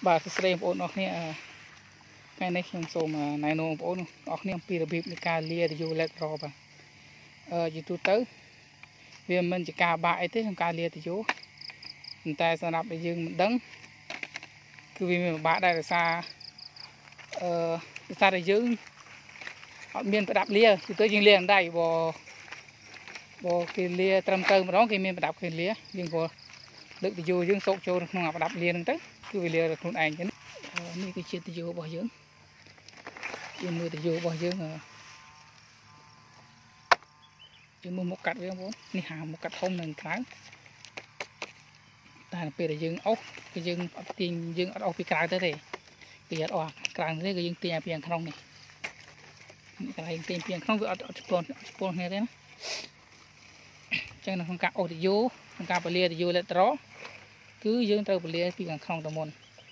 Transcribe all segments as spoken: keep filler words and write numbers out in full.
បាទសួស្តីបងប្អូនអរគ្នាថ្ងៃនេះខ្ញុំសូមណែនាំបងប្អូនអរគ្នាអំពីរបៀបនៃការលារយោ lateral បាទអឺយូរទៅវាមិនជាការបាក់អីទេក្នុងការលារយោប៉ុន្តែសម្រាប់តែយើងមិនដឹងគឺវាមានពិបាកដែរដោយសារអឺដោយសារតែយើងអត់មានប្រដាប់លាយូរទៅយើងលានឹងដៃបើបើគេលាត្រឹមទៅម្ដងគេមានប្រដាប់គេលាយើងក៏លើកទយោយើងសោកចូលក្នុងប្រដាប់លាហ្នឹងទៅគឺវាលាខ្លួនឯងចឹងនេះគឺជាទយោរបស់យើងយើងមើលទយោរបស់យើងយើងមើលមុខកាត់វាបងប្អូននេះហាមុខកាត់ធំនៅក្រៅតែពេលដែលយើងអស់គឺយើងអត់ទាញយើងអត់អស់ពីក្រៅទៅទេពីអត់អស់ក្រៅនេះគឺយើងទាញពីខាងក្នុងនេះកន្លែងទាញពីខាងក្នុងវាអត់អត់ស្ពន់ស្ពន់គ្នាទេណាចឹងនៅក្នុងការអូសទយោក្នុងការបលាទយោ lateral គឺយើងត្រូវបលាពីខាងក្នុងទៅមុន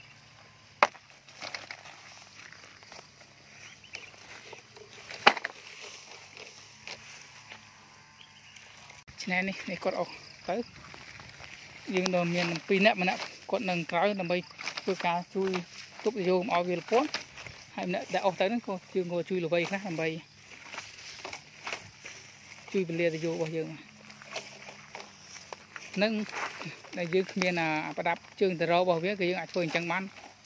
ឆ្នាំនេះនេះគាត់អស់ទៅយើងនៅមានពីរនាក់ម្នាក់គាត់នៅក្រៅដើម្បីធ្វើការជួយទប់ទយោមកឲ្យវាលពន្ធហើយម្នាក់ដែលអស់ទៅហ្នឹងក៏យើងក៏ជួយល្វីខ្លះដើម្បីជួយបលាទយោរបស់យើងនឹងដែលយើងគ្មានប្រដាប់ជើងទៅររបស់វាគឺយើងអាចធ្វើអញ្ចឹងបាន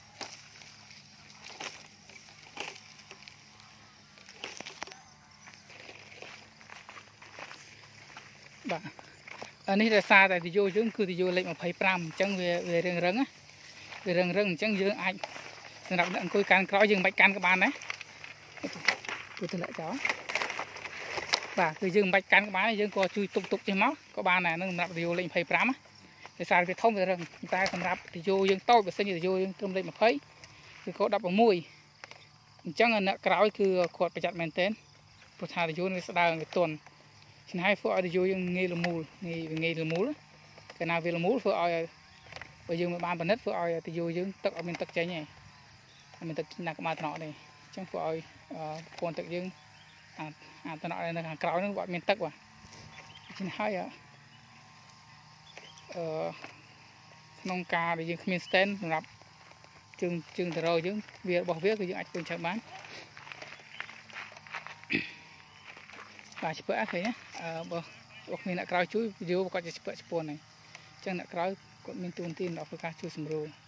បាទអានេះដោយសារតែទយោយើងគឺទយោលេខยี่สิบห้าអញ្ចឹងវាវារឹងរឹងណាវារឹងរឹងអញ្ចឹងយើងអាចសម្រាប់អ្នកអង្គុយកាន់ក្រោយយើងមិនបាច់កាន់ក៏បានដែរគឺទម្លាក់ចោលបាទគឺយើងមិនបាច់កាន់ក៏បានយើងក៏ជួយទប់ទប់ចេះមកក៏បានដែរនឹងសម្រាប់ទយោលេខยี่สิบห้าណាដោយសារវាធំវារឹងតែសម្រាប់ទយោយើងតូចបើសិនជាទយោយើងត្រឹមលេខยี่สิบគឺក៏ដប់៦អញ្ចឹងអ្នកក្រោយគឺគាត់ប្រយ័ត្នមែនទែនព្រោះថាទយោវាស្ដើងវាទន់ឆ្នៃធ្វើឲ្យទយោយើងងាយលមូលងាយងាយលមូលកាលណាវាលមូលធ្វើឲ្យបើយើងមិនបានបនិតធ្វើឲ្យទយោយើងទឹកអត់មានទឹកចេញទេអត់មានទឹកណាក្បាលថ្នាក់ទេអញ្ចឹងធ្វើឲ្យប្រព័ន្ធទឹកយើងអាអាថ្នាក់នៅខាងក្រោយនោះអត់មានទឹកបាទឆ្នៃហើយអឺក្នុងការដែលយើងគ្មាន stand សម្រាប់ជើងជើងទៅរយើងវារបស់វាគឺយើងអាចធ្វើចឹងបានបាទឆ្ពើអត់ឃើញណាអឺបើបើគ្មានអ្នកក្រោយជួយវីដេអូគាត់จะឆ្ពើឆ្ពន់ហ្នឹងអញ្ចឹងអ្នកក្រោយគាត់មានទូនទីដល់ធ្វើការជួយសម្រួល